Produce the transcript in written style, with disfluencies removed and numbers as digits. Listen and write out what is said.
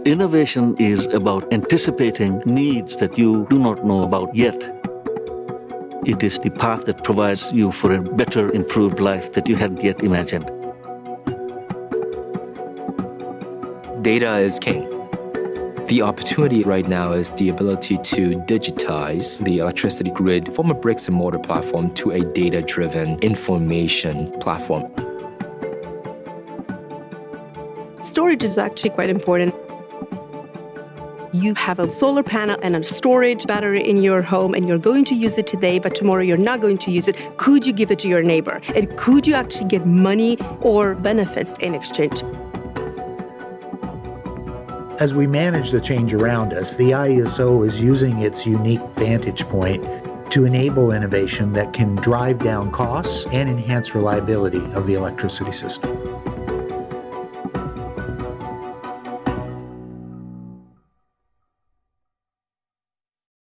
innovation is about anticipating needs that you do not know about yet. It is the path that provides you for a better, improved life that you hadn't yet imagined. Data is king. The opportunity right now is the ability to digitize the electricity grid from a bricks and mortar platform to a data-driven information platform. Storage is actually quite important. You have a solar panel and a storage battery in your home, and you're going to use it today, but tomorrow you're not going to use it. Could you give it to your neighbor? And could you actually get money or benefits in exchange? As we manage the change around us, the IESO is using its unique vantage point to enable innovation that can drive down costs and enhance reliability of the electricity system.